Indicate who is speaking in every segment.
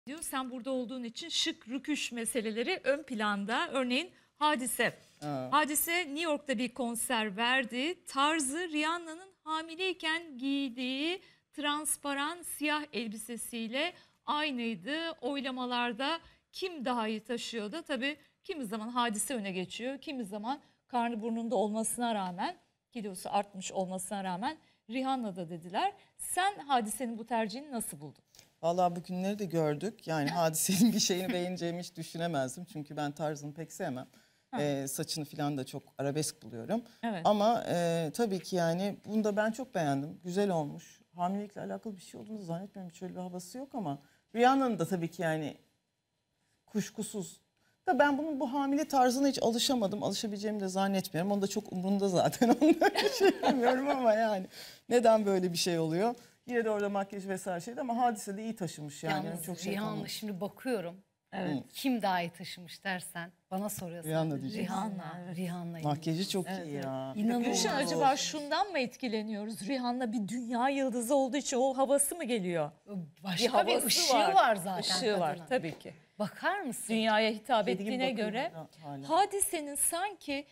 Speaker 1: diyor. Sen burada olduğun için şık rüküş meseleleri ön planda. Örneğin Hadise.
Speaker 2: Ha.
Speaker 1: Hadise New York'ta bir konser verdi. Tarzı Rihanna'nın hamileyken giydiği transparan siyah elbisesiyle aynıydı. Oylamalarda kim daha iyi taşıyordu? Tabii kimi zaman Hadise öne geçiyor. Kimi zaman karnı burnunda olmasına rağmen, kilosu artmış olmasına rağmen Rihanna da dediler. Sen Hadise'nin bu tercihini nasıl buldun?
Speaker 2: Vallahi bugünleri de gördük. Yani Hadise'nin bir şeyini beğeneceğimi hiç düşünemezdim. Çünkü ben tarzını pek sevmem. Saçını falan da çok arabesk buluyorum.
Speaker 1: Evet.
Speaker 2: Ama tabii ki yani bunu da ben çok beğendim. Güzel olmuş. Hamilelikle alakalı bir şey olduğunu zannetmiyorum. Hiç öyle bir havası yok ama. Rihanna'nın da tabii ki yani kuşkusuz. Da ben bunun bu hamile tarzına hiç alışamadım. Alışabileceğimi de zannetmiyorum. Onu da çok umurumda zaten. Ondan bir şey demiyorum ama yani. Neden böyle bir şey oluyor? Yine de orada makyaj vesaire şeydi ama Hadise de iyi taşımış yani.
Speaker 3: Yalnız
Speaker 2: Çok şey
Speaker 3: Rihanna
Speaker 2: kalmamış.
Speaker 3: şimdi bakıyorum.
Speaker 1: Evet.
Speaker 3: Kim daha iyi taşımış dersen bana soruyorsun.
Speaker 2: Rihanna diyeceğim.
Speaker 3: Rihanna.
Speaker 1: Evet.
Speaker 3: Rihanna.
Speaker 2: Makyajı çok
Speaker 1: Evet,
Speaker 2: iyi
Speaker 1: evet.
Speaker 2: ya.
Speaker 3: İnanılmaz.
Speaker 1: Gülşen, acaba şundan mı etkileniyoruz? Rihanna bir dünya yıldızı olduğu için o havası mı geliyor?
Speaker 3: Başka bir
Speaker 1: havası
Speaker 3: ışığı var zaten.
Speaker 1: Işığı var
Speaker 3: kadının.
Speaker 1: tabii ki.
Speaker 3: Bakar mısın?
Speaker 1: Dünyaya hitap
Speaker 2: Kedi gibi
Speaker 1: ettiğine
Speaker 2: bakıyor
Speaker 1: göre
Speaker 2: hala.
Speaker 1: Hadise'nin sanki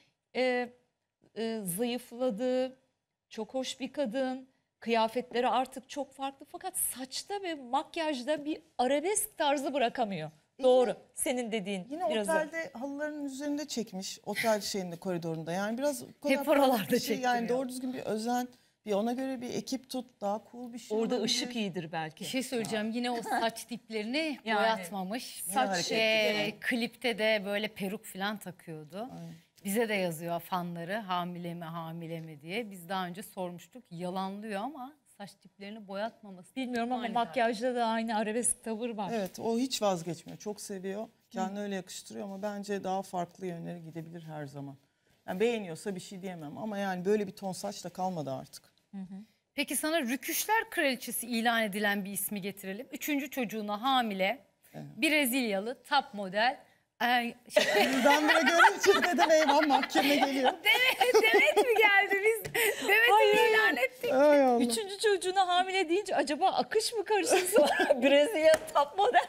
Speaker 1: zayıfladığı, çok hoş bir kadın, kıyafetleri artık çok farklı fakat saçta ve makyajda bir arabesk tarzı bırakamıyor. Doğru, senin dediğin.
Speaker 2: Yine
Speaker 1: biraz
Speaker 2: otelde halıların üzerinde çekmiş. Otel şeyinde, koridorunda. Yani biraz o kadar
Speaker 3: Hep oralarda
Speaker 2: farklı bir şey. Yani
Speaker 3: çektiriyor.
Speaker 2: doğru düzgün bir özen. Bir ona göre bir ekip tut. Daha cool bir şey
Speaker 1: orada
Speaker 2: olabilir.
Speaker 1: ışık iyidir belki.
Speaker 3: Bir şey söyleyeceğim. Yine o saç tiplerini
Speaker 1: Yani.
Speaker 3: boyatmamış.
Speaker 1: Saç
Speaker 2: hareketli.
Speaker 3: Klipte de böyle peruk falan takıyordu. Bize de yazıyor fanları hamile mi hamile mi diye. Biz daha önce sormuştuk. Yalanlıyor ama saç tiplerini boyatmaması.
Speaker 1: Bilmiyorum ama
Speaker 3: Manidar.
Speaker 1: makyajda da aynı arabesk tavır var.
Speaker 2: Evet, o hiç vazgeçmiyor. Çok seviyor. Kendini öyle yakıştırıyor ama bence daha farklı yönlere gidebilir her zaman. Yani beğeniyorsa bir şey diyemem ama yani böyle bir ton saç da kalmadı artık.
Speaker 3: Peki sana Rüküşler Kraliçesi ilan edilen bir ismi getirelim. 3. çocuğuna hamile, Brezilyalı top model.
Speaker 2: Birdenbire görünce dedim eyvah mahkeme geliyor.
Speaker 3: Demet mi geldi biz? Demet'i mi ilan ettik?
Speaker 2: Ay Allah.
Speaker 1: Üçüncü çocuğuna hamile deyince acaba akış mı karıştı? Brezilya top model.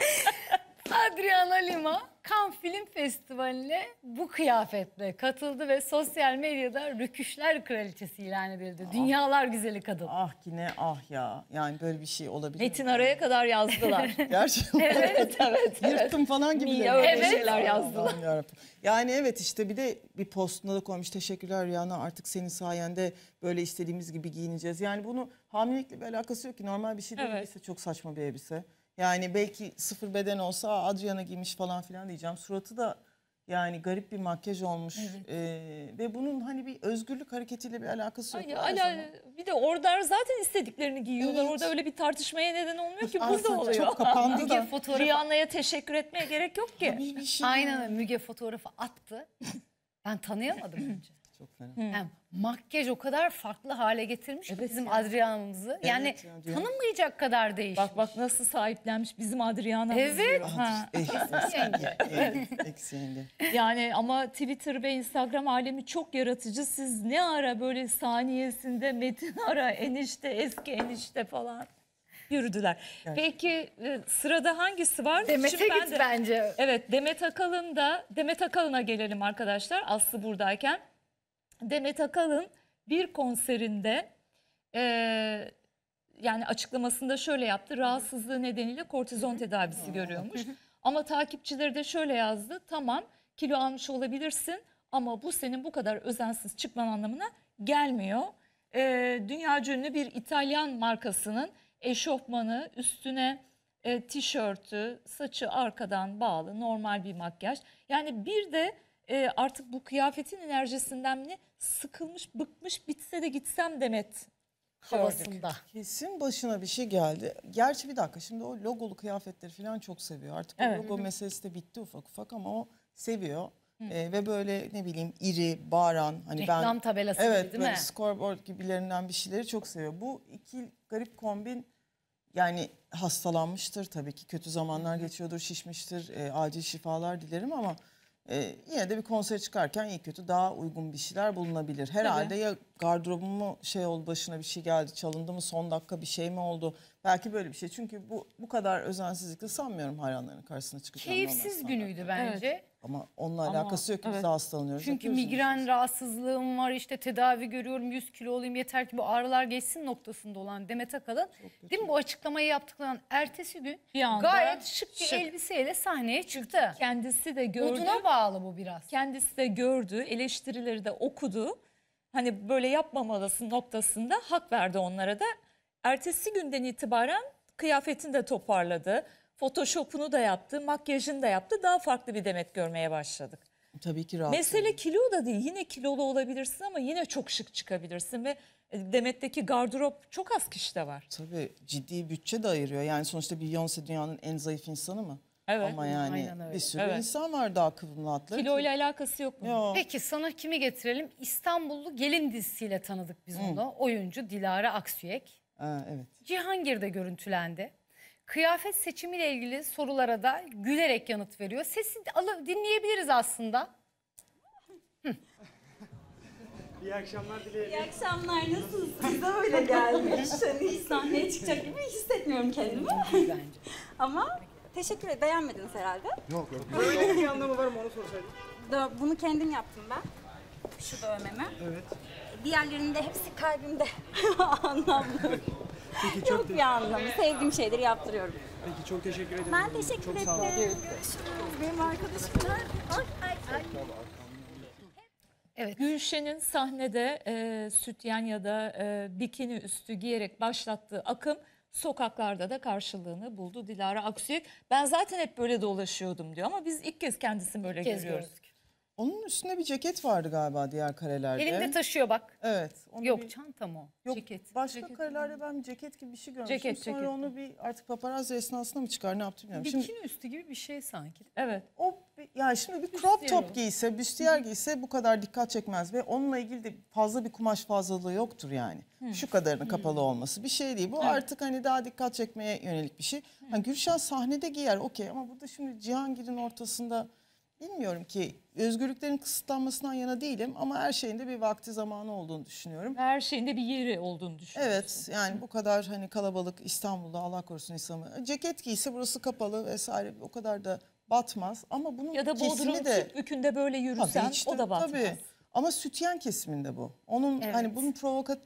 Speaker 3: Adriana Lima Cannes Film Festivali'ne bu kıyafetle katıldı ve sosyal medyada Rüküşler Kraliçesi ilan edildi. Dünyalar güzeli kadın.
Speaker 2: Ah yine ah ya. Yani böyle bir şey olabilir.
Speaker 1: Metin araya kadar yazdılar.
Speaker 2: Gerçekten.
Speaker 1: evet.
Speaker 2: Yırttım falan gibi.
Speaker 1: Niye
Speaker 2: de.
Speaker 1: öyle
Speaker 3: Evet.
Speaker 1: şeyler yazdılar?
Speaker 2: Allah'ım yarabbim. Yani evet işte bir de bir postunda da koymuş. Teşekkürler Rihanna, artık senin sayende böyle istediğimiz gibi giyineceğiz. Yani bunu hamilelikle bir alakası yok ki. Normal bir şey değil.
Speaker 1: Evet.
Speaker 2: Elbise çok saçma bir elbise. Yani belki sıfır beden olsa "Aa, Adriana giymiş falan filan diyeceğim. Suratı da yani garip bir makyaj olmuş. Ve bunun hani bir özgürlük hareketiyle bir alakası yok.
Speaker 1: Ay,
Speaker 2: Her zaman.
Speaker 1: bir de orada zaten istediklerini giyiyorlar.
Speaker 2: Evet.
Speaker 1: Orada öyle bir tartışmaya neden olmuyor ki.
Speaker 2: Aslında
Speaker 1: Burada oluyor.
Speaker 2: çok kapandı
Speaker 3: Müge
Speaker 2: da.
Speaker 3: fotoğrafı,
Speaker 1: Rihanna'ya teşekkür etmeye gerek yok ki.
Speaker 2: Bir şey.
Speaker 3: aynen Müge fotoğrafı attı. Ben tanıyamadım önce.
Speaker 2: Çok fena.
Speaker 3: Yani makyaj o kadar farklı hale getirmiş ki
Speaker 1: Evet
Speaker 3: bizim
Speaker 1: ya.
Speaker 3: Adriana'mızı. Yani
Speaker 2: Evet ya, diyor.
Speaker 3: tanınmayacak kadar değişmiş.
Speaker 1: Bak nasıl sahiplenmiş bizim Adriana.
Speaker 3: Evet.
Speaker 2: Eksi yenge.
Speaker 1: Yani ama Twitter ve Instagram alemi çok yaratıcı. Siz ne ara böyle saniyesinde Metin Ara enişte, eski enişte falan yürüdüler. Peki sırada hangisi var?
Speaker 3: Demet'e
Speaker 1: Şimdi ben
Speaker 3: git
Speaker 1: de-
Speaker 3: bence.
Speaker 1: Evet, Demet Akalın'a gelelim arkadaşlar. Aslı buradayken. Demet Akalın bir konserinde yani açıklamasında şöyle yaptı. Rahatsızlığı nedeniyle kortizon tedavisi görüyormuş. Ama takipçileri de şöyle yazdı. Tamam, kilo almış olabilirsin ama bu senin bu kadar özensiz çıkman anlamına gelmiyor. Dünyaca ünlü bir İtalyan markasının eşofmanı, üstüne tişörtü, saçı arkadan bağlı, normal bir makyaj. Yani bir de artık bu kıyafetin enerjisinden mi sıkılmış, bıkmış, bitse de gitsem Demet
Speaker 3: Havasında.
Speaker 2: Kesin başına bir şey geldi. Gerçi bir dakika, şimdi o logolu kıyafetleri falan çok seviyor. Artık
Speaker 1: Evet.
Speaker 2: o logo meselesi de bitti ufak ufak ama o seviyor. Ve böyle ne bileyim iri, bağıran. Hani
Speaker 3: Reklam tabelası
Speaker 2: evet,
Speaker 3: gibi değil
Speaker 2: böyle
Speaker 3: mi?
Speaker 2: scoreboard gibilerinden bir şeyleri çok seviyor. Bu iki garip kombin yani hastalanmıştır tabii ki. Kötü zamanlar geçiyordur, şişmiştir. Acil şifalar dilerim ama yine de bir konsere çıkarken iyi kötü daha uygun bir şeyler bulunabilir. Herhalde ya gardırobumu şey oldu, başına bir şey geldi, çalındı mı, son dakika bir şey mi oldu? Belki böyle bir şey. Çünkü bu kadar özensizlikle sanmıyorum hayranların karşısına çıkacağını.
Speaker 3: Keyifsiz
Speaker 2: normal
Speaker 3: günüydü
Speaker 2: standartta.
Speaker 3: bence.
Speaker 2: Ama onunla
Speaker 1: Ama,
Speaker 2: alakası yok ki biz
Speaker 1: evet.
Speaker 2: de hastalanıyoruz.
Speaker 3: Çünkü
Speaker 2: yapıyoruz
Speaker 3: migren
Speaker 2: yani.
Speaker 3: rahatsızlığım var, işte tedavi görüyorum, 100 kilo olayım yeter ki bu ağrılar geçsin noktasında olan Demet Akalın. Değil mi, bu açıklamayı yaptıktan ertesi gün
Speaker 1: Bir anda
Speaker 3: gayet şık bir
Speaker 1: şık.
Speaker 3: elbiseyle sahneye çıktı.
Speaker 1: Kendisi de gördü.
Speaker 3: Moduna bağlı bu biraz.
Speaker 1: Kendisi de gördü, eleştirileri de okudu. Hani böyle yapmamalısın noktasında hak verdi onlara da. Ertesi günden itibaren kıyafetini de toparladı. Photoshop'unu da yaptı, makyajını da yaptı. Daha farklı bir Demet görmeye başladık.
Speaker 2: Tabii ki rahat.
Speaker 1: Mesele kilo da değil. Yine kilolu olabilirsin ama yine çok şık çıkabilirsin. Ve Demet'teki gardırop çok az kişide var.
Speaker 2: Tabii ciddi bütçe de ayırıyor. Yani sonuçta Beyoncé dünyanın en zayıf insanı mı?
Speaker 1: Evet.
Speaker 2: Ama yani
Speaker 3: Aynen öyle.
Speaker 2: bir sürü
Speaker 1: Evet.
Speaker 2: insan var daha kıvrımlı atları.
Speaker 1: Kiloyla alakası yok mu?
Speaker 2: Yok.
Speaker 3: Peki sana kimi getirelim? İstanbullu Gelin dizisiyle tanıdık biz onu. Oyuncu Dilara Aksüyek.
Speaker 2: Evet.
Speaker 3: Cihangir'de görüntülendi. Kıyafet seçimiyle ilgili sorulara da gülerek yanıt veriyor. Sesi dinleyebiliriz aslında.
Speaker 4: İyi akşamlar dilerim.
Speaker 5: İyi akşamlar, nasılsınız? Size öyle gelmiş. Hani hiç sahneye çıkacak gibi hissetmiyorum kendimi.
Speaker 3: Bence.
Speaker 5: Ama teşekkür ederim. Beğenmediniz herhalde.
Speaker 4: Böyle bir anlamı var mı onu sorsaydım.
Speaker 5: Bunu kendim yaptım ben. Şu dövmemi.
Speaker 4: Evet.
Speaker 5: Diğerlerinin de hepsi kalbimde anlamlı.
Speaker 4: Peki çok,
Speaker 5: Yok bir anlamı. Sevdiğim şeyleri yaptırıyorum.
Speaker 4: peki çok teşekkür ederim.
Speaker 5: Ben teşekkür
Speaker 4: Çok
Speaker 5: ederim.
Speaker 4: sağ olun.
Speaker 5: Görüşürüz. Benim arkadaşımlar. Ay ay ay.
Speaker 3: Evet.
Speaker 1: Gülşen'in sahnede sütyen ya da bikini üstü giyerek başlattığı akım sokaklarda da karşılığını buldu. Dilara Aksüyek, ben zaten hep böyle dolaşıyordum diyor ama biz ilk kez kendisini böyle
Speaker 3: Kez
Speaker 1: görüyoruz.
Speaker 3: gördük.
Speaker 2: Onun üstünde bir ceket vardı galiba diğer karelerde.
Speaker 3: Elinde taşıyor bak.
Speaker 2: Evet. onu
Speaker 3: Yok
Speaker 2: bir-
Speaker 3: çanta mı o?
Speaker 2: Yok,
Speaker 3: Ceket.
Speaker 2: başka karelerde ben bir ceket gibi bir şey görmüştüm.
Speaker 1: Ceket,
Speaker 2: Sonra
Speaker 1: ceket.
Speaker 2: onu bir artık paparazzi esnasında mı çıkar ne yaptı bilmiyorum. Şimdi
Speaker 3: Bikini üstü gibi bir şey sanki.
Speaker 1: Evet.
Speaker 2: yani şimdi bir crop
Speaker 3: Büstiyer o.
Speaker 2: top giyse, büstiyer giyse bu kadar dikkat çekmez ve onunla ilgili de fazla bir kumaş fazlalığı yoktur yani. Şu kadarının kapalı olması bir şey değil. Bu artık hani daha dikkat çekmeye yönelik bir şey. Hani Gülşen sahnede giyer okey ama burada şimdi Cihangir'in ortasında bilmiyorum ki özgürlüklerin kısıtlanmasından yana değilim ama her şeyin de bir vakti zamanı olduğunu düşünüyorum.
Speaker 1: Her şeyinde bir yeri olduğunu düşünüyorum.
Speaker 2: Evet yani bu kadar hani kalabalık İstanbul'da Allah korusun insanı. Ceket giyse burası kapalı vesaire o kadar da batmaz ama bunun
Speaker 1: Ya da Bodrum
Speaker 2: kesimi de
Speaker 1: Sütbükü'nde böyle yürüsen
Speaker 2: Tabii,
Speaker 1: o da batmaz.
Speaker 2: Tabii. Ama sütyen kesiminde bu. Onun
Speaker 3: Evet.
Speaker 2: hani bunun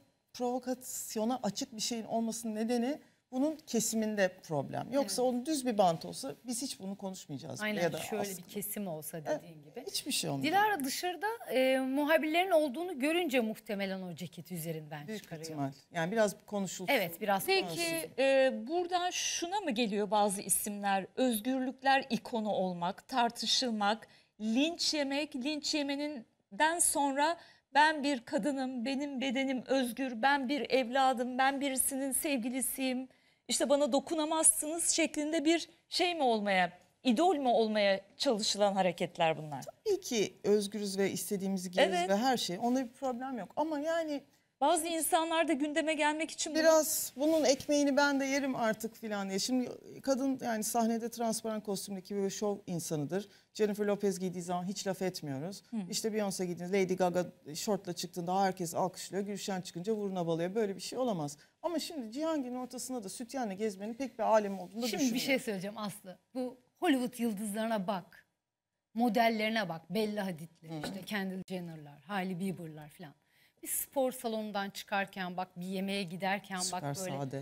Speaker 2: provokasyona açık bir şeyin olmasının nedeni bunun kesiminde problem. Yoksa onun düz bir bant olsa biz hiç bunu konuşmayacağız.
Speaker 3: Aynen
Speaker 2: ya da
Speaker 3: şöyle
Speaker 2: aslında.
Speaker 3: bir kesim olsa dediğin gibi.
Speaker 2: Hiçbir şey olmuyor.
Speaker 3: Dilara dışarıda muhabirlerin olduğunu görünce muhtemelen o ceketi üzerinden
Speaker 2: Büyük
Speaker 3: çıkarıyor.
Speaker 2: ihtimal. Yani biraz konuşulsun.
Speaker 3: Evet biraz
Speaker 1: Peki buradan şuna mı geliyor bazı isimler? Özgürlükler ikonu olmak, tartışılmak, linç yemek, linç yemeninden sonra ben bir kadınım, benim bedenim özgür, ben bir evladım, ben birisinin sevgilisiyim, işte bana dokunamazsınız şeklinde bir şey mi olmaya, idol mü olmaya çalışılan hareketler bunlar?
Speaker 2: Tabii ki özgürüz ve istediğimizi giyeriz
Speaker 1: Evet.
Speaker 2: ve her şey. Onda bir problem yok. Ama yani
Speaker 1: Bazı insanlar da gündeme gelmek için bunu-
Speaker 2: biraz bunun ekmeğini ben de yerim artık filan diye. Şimdi kadın yani sahnede transparan kostümdeki bir şov insanıdır. Jennifer Lopez giydiği zaman hiç laf etmiyoruz. İşte Beyoncé giydiğinde Lady Gaga şortla çıktığında herkes alkışlıyor. Gülşen çıkınca vuruna balıyor. Böyle bir şey olamaz. Ama şimdi Cihangir'in ortasında da sütyenle gezmenin pek bir alem olduğunu da
Speaker 3: Şimdi bir
Speaker 2: düşünmüyorum.
Speaker 3: şey söyleyeceğim Aslı. Bu Hollywood yıldızlarına bak. Modellerine bak. Bella Hadid'ler, işte Kendall Jenner'lar, Hailey Bieber'lar falan. Bir spor salonundan çıkarken bak, bir yemeğe giderken
Speaker 2: Süper
Speaker 3: bak böyle.
Speaker 2: sade.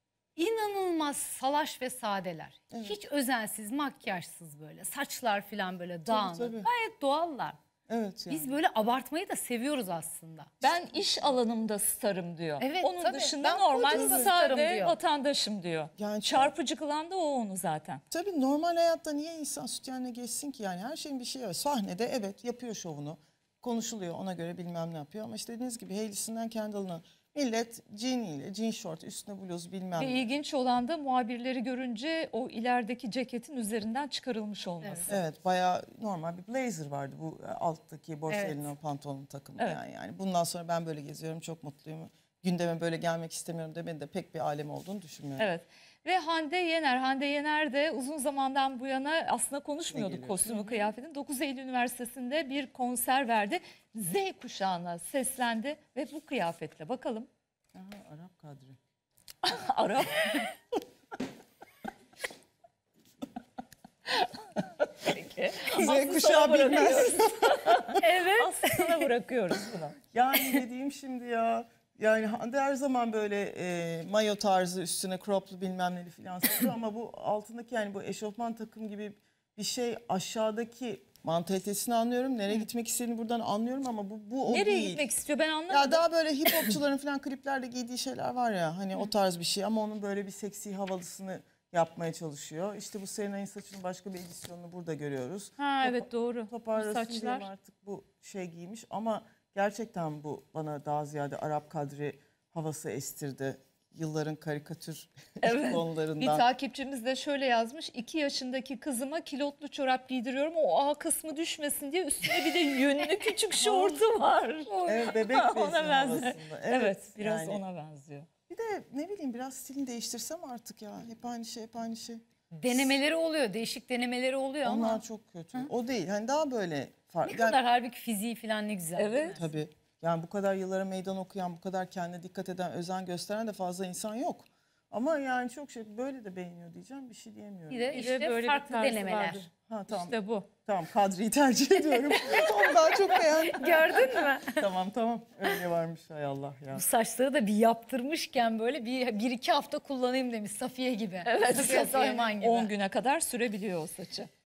Speaker 3: İnanılmaz salaş ve sadeler. Hiç özensiz, makyajsız böyle. Saçlar falan böyle dağınık.
Speaker 2: tabii.
Speaker 3: Gayet doğallar.
Speaker 2: Evet yani.
Speaker 3: Biz böyle abartmayı da seviyoruz aslında.
Speaker 1: ben iş alanımda starım diyor.
Speaker 3: Evet,
Speaker 1: Onun
Speaker 3: tabii.
Speaker 1: dışında
Speaker 3: Ben
Speaker 1: normal
Speaker 3: kocamda starım
Speaker 1: sade
Speaker 3: diyor.
Speaker 1: vatandaşım diyor.
Speaker 2: Yani çok-
Speaker 1: Çarpıcı kılan da o onu zaten.
Speaker 2: Tabii normal hayatta niye insan sütyenle geçsin ki yani her şeyin bir şeyi var. Sahnede evet yapıyor şovunu. Konuşuluyor ona göre bilmem ne yapıyor ama işte dediğiniz gibi Hailey'sinden Kendall'ına millet jean short üstüne bluz bilmem
Speaker 1: Ve
Speaker 2: ne.
Speaker 1: ilginç olan da muhabirleri görünce o ilerideki ceketin üzerinden çıkarılmış olması.
Speaker 2: Evet bayağı normal bir blazer vardı bu alttaki borselino
Speaker 3: Evet.
Speaker 2: pantolon takımı
Speaker 1: Evet.
Speaker 2: yani. Bundan sonra ben böyle geziyorum çok mutluyum. Gündeme böyle gelmek istemiyorum demenin de pek bir alem olduğunu düşünmüyorum.
Speaker 1: Evet. Ve Hande Yener de uzun zamandan bu yana aslında
Speaker 2: Ne
Speaker 1: konuşmuyorduk
Speaker 2: geliyor?
Speaker 1: kostümü kıyafetin. 9 Eylül Üniversitesi'nde bir konser verdi. Z kuşağına seslendi ve bu kıyafetle bakalım.
Speaker 2: Aha, Arap Kadri.
Speaker 1: Arap. Peki.
Speaker 2: Z kuşağı bilmez.
Speaker 3: Evet.
Speaker 1: Aslına bırakıyoruz bunu.
Speaker 2: Yani ne diyeyim şimdi ya. Yani Hande her zaman böyle mayo tarzı üstüne croplu bilmem neli falan seviyor ama bu altındaki yani bu eşofman takım gibi bir şey aşağıdaki mantalitesini anlıyorum. Nereye gitmek istediğini buradan anlıyorum ama bu o
Speaker 1: Nereye
Speaker 2: değil.
Speaker 1: gitmek istiyor ben anlamadım.
Speaker 2: Ya daha böyle hip hopçuların falan kliplerde giydiği şeyler var ya hani o tarz bir şey ama onun böyle bir seksi havalısını yapmaya çalışıyor. İşte bu Serenay'ın saçının başka bir edisyonunu burada görüyoruz.
Speaker 1: Ha evet doğru.
Speaker 2: Toparlasın diye
Speaker 1: Saçlar.
Speaker 2: mi artık bu şey giymiş ama gerçekten bu bana daha ziyade Arap kadri havası estirdi. Yılların karikatür
Speaker 1: Evet. Bir
Speaker 2: konularından.
Speaker 1: takipçimiz de şöyle yazmış. 2 yaşındaki kızıma kilotlu çorap giydiriyorum. O A kısmı düşmesin diye üstüne bir de yünlü küçük şortu var.
Speaker 2: Evet, bebek bezi
Speaker 1: Ona benziyor.
Speaker 2: havasında.
Speaker 1: Evet, biraz
Speaker 2: yani.
Speaker 1: ona benziyor.
Speaker 2: Bir de ne bileyim biraz stilini değiştirsem artık ya. Hep aynı şey, hep aynı şey.
Speaker 3: Denemeleri oluyor. Değişik denemeleri oluyor
Speaker 2: Onlar
Speaker 3: ama
Speaker 2: çok kötü. O değil. Hani daha böyle
Speaker 3: ne
Speaker 2: farklı.
Speaker 3: kadar halbuki fiziği falan ne güzel. değil mi?
Speaker 1: Evet.
Speaker 2: Tabii. Yani bu kadar yıllara meydan okuyan, bu kadar kendine dikkat eden, özen gösteren de fazla insan yok. Ama yani çok şey böyle de beğeniyor diyeceğim. Bir şey diyemiyorum.
Speaker 3: Bir de
Speaker 1: Bir de
Speaker 3: işte
Speaker 1: böyle bir
Speaker 3: farklı
Speaker 1: tarzı
Speaker 3: denemeler.
Speaker 1: vardı.
Speaker 2: Ha tamam.
Speaker 1: İşte bu.
Speaker 2: Tamam Kadri'yi tercih ediyorum. Onu daha çok beğendim.
Speaker 3: Gördün mü?
Speaker 2: Tamam. Öyle varmış hay Allah ya.
Speaker 3: Bu saçları da bir yaptırmışken böyle bir iki hafta kullanayım demiş Safiye gibi.
Speaker 1: Evet.
Speaker 3: Safiye Soyman gibi.
Speaker 1: 10 güne kadar sürebiliyor o saçı.